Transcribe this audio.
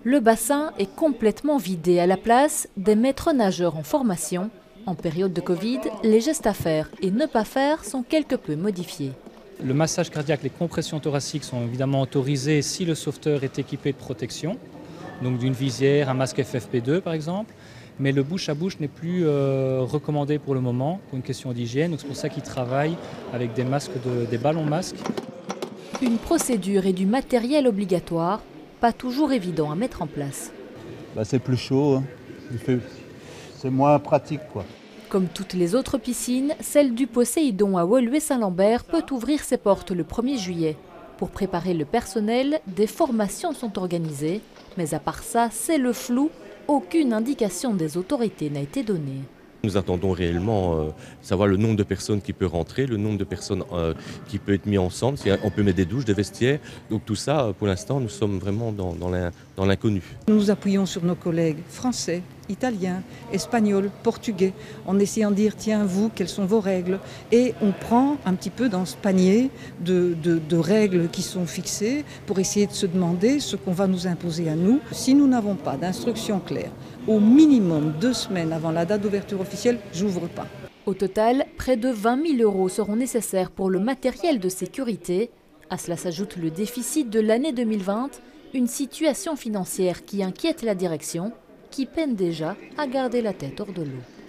Le bassin est complètement vidé à la place des maîtres nageurs en formation. En période de Covid, les gestes à faire et ne pas faire sont quelque peu modifiés. Le massage cardiaque, les compressions thoraciques sont évidemment autorisées si le sauveteur est équipé de protection, donc d'une visière, un masque FFP2 par exemple. Mais le bouche à bouche n'est plus recommandé pour le moment, pour une question d'hygiène. C'est pour ça qu'ils travaillent avec des des ballons masques. Une procédure et du matériel obligatoire, pas toujours évident à mettre en place. C'est plus chaud, hein. C'est moins pratique, quoi. Comme toutes les autres piscines, celle du Poséidon à Woluwe-Saint-Lambert peut ouvrir ses portes le 1er juillet. Pour préparer le personnel, des formations sont organisées. Mais à part ça, c'est le flou. Aucune indication des autorités n'a été donnée. Nous attendons réellement savoir le nombre de personnes qui peut rentrer, le nombre de personnes qui peut être mis ensemble, si on peut mettre des douches, des vestiaires. Donc tout ça, pour l'instant, nous sommes vraiment dans l'inconnu. Nous nous appuyons sur nos collègues français, italiens, espagnols, portugais, en essayant de dire, tiens, vous, quelles sont vos règles? Et on prend un petit peu dans ce panier de règles qui sont fixées pour essayer de se demander ce qu'on va nous imposer à nous. Si nous n'avons pas d'instructions claires, au minimum 2 semaines avant la date d'ouverture officielle, j'ouvre pas. Au total, près de 20 000 € seront nécessaires pour le matériel de sécurité. À cela s'ajoute le déficit de l'année 2020, une situation financière qui inquiète la direction, qui peine déjà à garder la tête hors de l'eau.